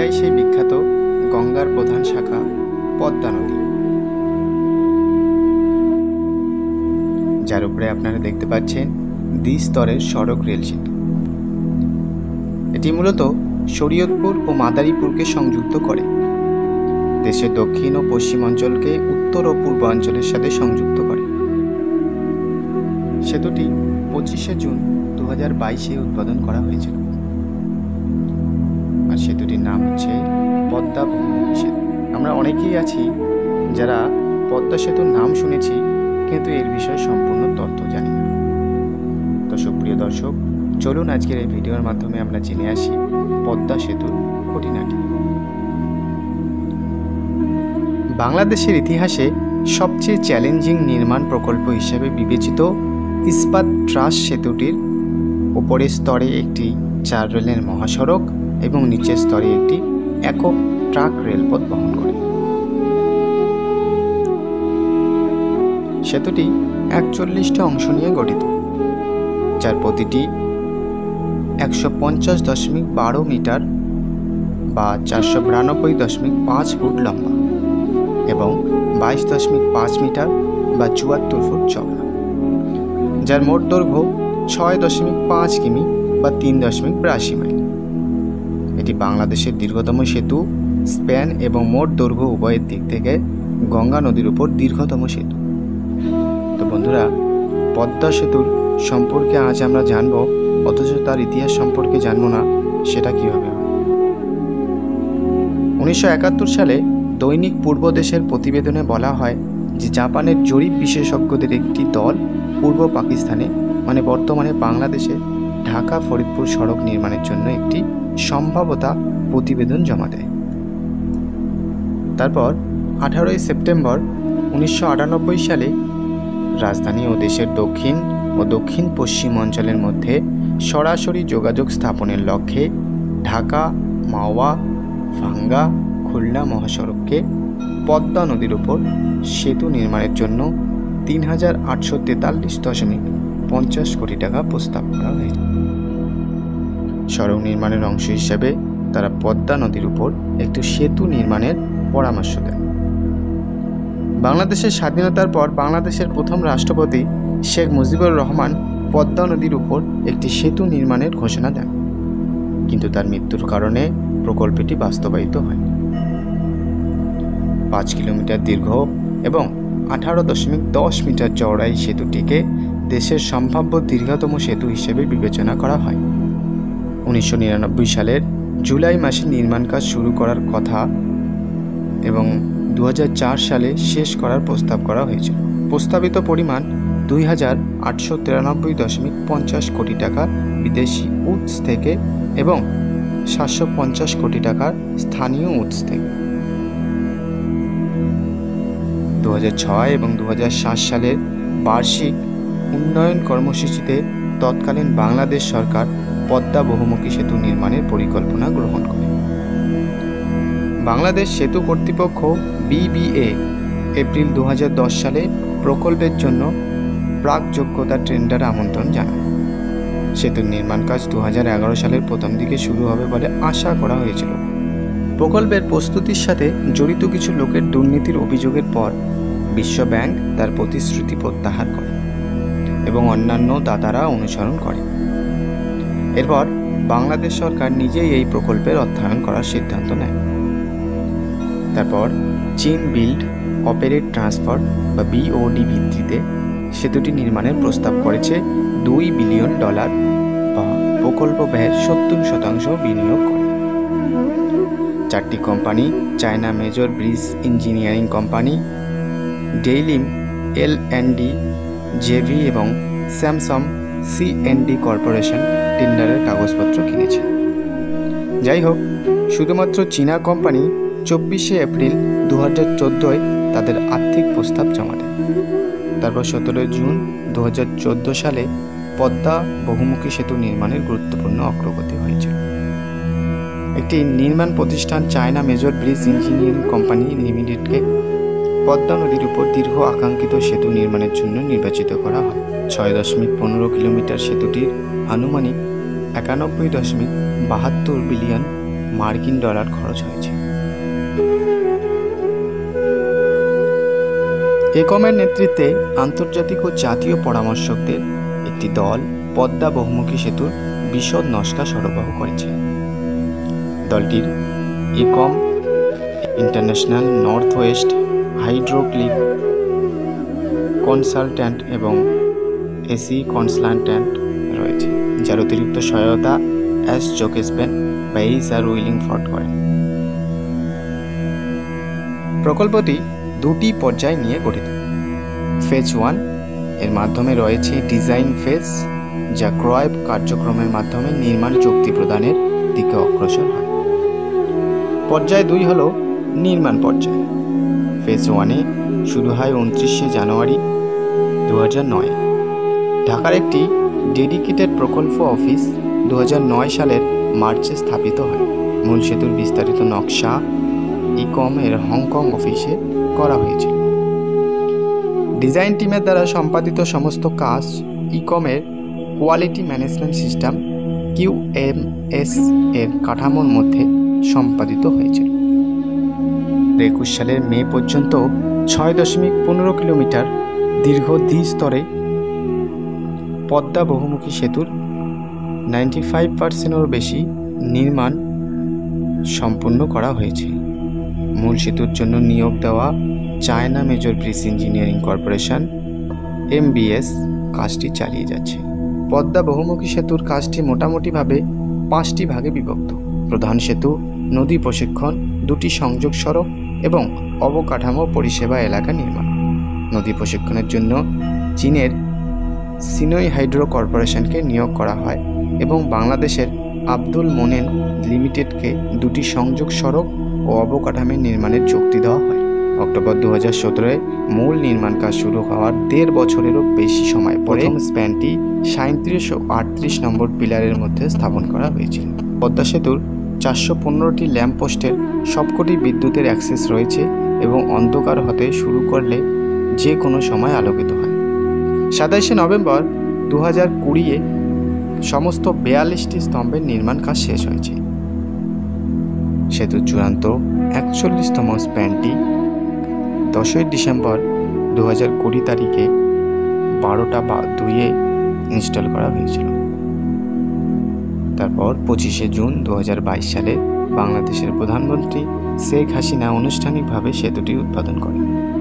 এটাই সেই বিখ্যাত গঙ্গার প্রধান শাখা পদ্মা নদী, যার উপরে আপনারা দেখতে পাচ্ছেন দ্বিস্তরের সড়ক রেল সেতু। এটি মূলত শরীয়তপুর ও মাদারীপুরকে সংযুক্ত করে, দেশের দক্ষিণ ও পশ্চিম অঞ্চলকে উত্তর ও পূর্বাঞ্চলের সাথে সংযুক্ত করে। সেতুটি 25শে জুন 2022 উদ্বোধন করা হয়েছিল, আর সেতুটির নাম হচ্ছে পদ্মা বহুমুখী সেতু। আমরা অনেকেই আছি যারা পদ্মা সেতুর নাম শুনেছি, কিন্তু এর বিষয়ে সম্পূর্ণ তথ্য জানি না। তো সুপ্রিয় দর্শক, চলুন আজকের এই ভিডিওর মাধ্যমে আমরা জেনে আসি পদ্মা সেতুর খুঁটিনাটি। বাংলাদেশের ইতিহাসে সবচেয়ে চ্যালেঞ্জিং নির্মাণ প্রকল্প হিসেবে বিবেচিত ইস্পাত ট্রাস সেতুটির উপরের স্তরে একটি 4 লেনের মহাসড়ক এবং নিচের স্তরে একটি একক ট্রাক রেলপথ বহন করে। সেতুটি 41টি অংশ নিয়ে গঠিত, যার প্রতিটি 150.12 মিটার বা 492.5 ফুট লম্বা এবং 22.5 মিটার বা 74 ফুট চওড়া, যার মোট দৈর্ঘ্য 6.5 কিমি বা 3.82 মাইল। এটি বাংলাদেশের দীর্ঘতম সেতু, স্প্যান এবং মোট দৈর্ঘ্য উভয়ের দিক থেকে গঙ্গা নদীর উপর দীর্ঘতম সেতু। তো বন্ধুরা, পদ্মা সেতুর সম্পর্কে আজ আমরা জানব, অথচ তার ইতিহাস সম্পর্কে জানব না, সেটা কিভাবে হয়। 1971 সালে দৈনিক পূর্ব দেশের প্রতিবেদনে বলা হয় যে জাপানের জরিপ বিশেষজ্ঞদের একটি দল পূর্ব পাকিস্তানে মানে বর্তমানে বাংলাদেশে ঢাকা ফরিদপুর সড়ক নির্মাণের জন্য একটি সম্ভাব্যতা প্রতিবেদন জমা দেয়। তারপর 18 সেপ্টেম্বর 1998 সালে রাজধানী ও দেশের দক্ষিণ ও দক্ষিণ পশ্চিম অঞ্চলের মধ্যে সরাসরি যোগাযোগ স্থাপনের লক্ষ্যে ঢাকা, মাওয়া, ভাঙ্গা, খুলনা মহাসড়ককে পদ্মা নদীর উপর সেতু নির্মাণের জন্য 3,843.50 কোটি টাকা প্রস্তাব করা হয়েছে। সড়ক নির্মাণের অংশ হিসেবে তারা পদ্মা নদীর উপর একটি সেতু নির্মাণের পরামর্শ দেন। বাংলাদেশের স্বাধীনতার পর বাংলাদেশের প্রথম রাষ্ট্রপতি শেখ মুজিবুর রহমান পদ্মা নদীর উপর একটি সেতু নির্মাণের ঘোষণা দেন, কিন্তু তার মৃত্যুর কারণে প্রকল্পটি বাস্তবায়িত হয়। 5 কিলোমিটার দীর্ঘ এবং 18.10 মিটার চওড়া এই সেতুটিকে দেশের সম্ভাব্য দীর্ঘতম সেতু হিসেবে বিবেচনা করা হয়। 1999 সালের জুলাই মাসে নির্মাণ কাজ শুরু করার কথা এবং 2004 সালে শেষ করার প্রস্তাব করা হয়েছিল। প্রস্তাবিত পরিমাণ 2,893.50 কোটি টাকা বিদেশি উৎস থেকে এবং 750 কোটি টাকার স্থানীয় উৎস থেকে। 2006 এবং 2007 সালের বার্ষিক উন্নয়ন কর্মসূচিতে তৎকালীন বাংলাদেশ সরকার পদ্মা বহুমুখী সেতু নির্মাণের পরিকল্পনা গ্রহণ করে। বাংলাদেশ সেতু কর্তৃপক্ষ BBA এপ্রিল 2010 সালে প্রকল্পের জন্য প্রাক যোগ্যতা টেন্ডার আমন্ত্রণ জানায়। সেতুর নির্মাণ কাজ 2011 সালের প্রথম দিকে শুরু হবে বলে আশা করা হয়েছিল। প্রকল্পের প্রস্তুতির সাথে জড়িত কিছু লোকের দুর্নীতির অভিযোগের পর বিশ্ব ব্যাংক তার প্রতিশ্রুতি প্রত্যাহার করে এবং অন্যান্য দাতারা অনুসরণ করে। এরপর বাংলাদেশ সরকার নিজেই এই প্রকল্পের অর্থায়ন করার সিদ্ধান্ত নেয়। তারপর চীন বিল্ড অপারেট ট্রান্সফার বা BOT ভিত্তিতে সেতুটি নির্মাণের প্রস্তাব করেছে $2 বিলিয়ন বা প্রকল্প ব্যয়ের 70% বিনিয়োগ করে। 4টি company, China major bridge engineering company, Daelim L&D JV এবং স্যামসাং C&D কর্পোরেশন টেন্ডারের কাগজপত্র কিনেছে। যাই হোক, শুধুমাত্র চীনা কোম্পানি 24 এপ্রিল 2014 তাদের আর্থিক প্রস্তাব জমা দেয়। তারপর 17 জুন 2014 সালে পদ্মা বহুমুখী সেতু নির্মাণের গুরুত্বপূর্ণ অগ্রগতি হয়েছিল। একটি নির্মাণ প্রতিষ্ঠান China major bridge engineering company লিমিটেডকে পদ্মা নদীর উপর দীর্ঘ আকাঙ্ক্ষিত সেতু নির্মাণের জন্য নির্বাচিত করা হয়। 6.15 কিলোমিটার সেতুটির আনুমানিক 91.72 বিলিয়ন মার্কিন ডলার খরচ হয়েছে। একমের নেতৃত্বে আন্তর্জাতিক ও জাতীয় পরামর্শকদের একটি দল পদ্মা বহুমুখী সেতুর বিশদ নকশা সরবরাহ করেছে। দলটির Aecom international, north west hydraulic consultant এবং এসি কনসালট্যান্ট রয়েছে, যার অতিরিক্ত সহায়তা এস জোকেসবেন বা আর উইলিংফোর্ড করেন। প্রকল্পটি দুটি পর্যায় নিয়ে গঠিত। ফেজ 1 এর মাধ্যমে রয়েছে ডিজাইন ফেজ, যা ক্রয় কার্যক্রমের মাধ্যমে নির্মাণ চুক্তি প্রদানের দিকে অগ্রসর হয়। পর্যায় 2 হল নির্মাণ পর্যায়। ফেজ 1 শুরু হয় 29শে জানুয়ারি 2009। ঢাকার একটি ডেডিকেটেড প্রকল্প অফিস 2009 সালের মার্চে স্থাপিত হয়। মূল সেতুর বিস্তারিত নকশা ইকম এর হংকং অফিসে করা হয়েছিল। ডিজাইন টিমের দ্বারা সম্পাদিত সমস্ত কাজ ইকমের কোয়ালিটি ম্যানেজমেন্ট সিস্টেম QMS এর কাঠামোর মধ্যে সম্পাদিত হয়েছিল। 2021 সালের মে পর্যন্ত 6.15 কিলোমিটার দীর্ঘ দ্বিস্তরে পদ্মা বহুমুখী সেতুর 95%-এরও বেশি নির্মাণ সম্পূর্ণ করা হয়েছে। মূল সেতুর জন্য নিয়োগ দেওয়া China major bridge engineering corporation MBS কাজটি চালিয়ে যাচ্ছে। পদ্মা বহুমুখী সেতুর কাজটি মোটামুটিভাবে 5টি ভাগে বিভক্ত: প্রধান সেতু, নদী প্রশিক্ষণ, 2টি সংযোগ সড়ক এবং অবকাঠামো পরিষেবা এলাকা নির্মাণ। নদী প্রশিক্ষণের জন্য চীনের সিনোই হাইড্রো কর্পোরেশনকে নিয়োগ করা হয় এবং বাংলাদেশের আব্দুল মোনেন লিমিটেডকে 2টি সংযোগ সড়ক ও অবকাঠামো নির্মাণের চুক্তি দেওয়া হয়। অক্টোবর 2017-এ মূল নির্মাণ কাজ শুরু হওয়ার 1.5 বছরেরও বেশি সময় পরে স্প্যানটি 37 ও 38 নম্বর পিলারের মধ্যে স্থাপন করা হয়েছিল। পদ্মা সেতুর 415টি ল্যাম্পপোস্টের সবকটি বিদ্যুতের অ্যাক্সেস রয়েছে এবং অন্ধকার হতে শুরু করলে যে কোনো সময় আলোকিত হয়। 27শে নভেম্বর 2020-এ সমস্ত 42টি স্তম্ভের নির্মাণ কাজ শেষ হয়েছে। সেতুর চূড়ান্ত 41তম স্প্যানটি 10ই ডিসেম্বর 2020 তারিখে 12:02-এ ইনস্টল করা হয়েছিল। তারপর 25শে জুন 2022 সালে বাংলাদেশের প্রধানমন্ত্রী শেখ হাসিনা আনুষ্ঠানিকভাবে সেতুটি উদ্বোধন করেন।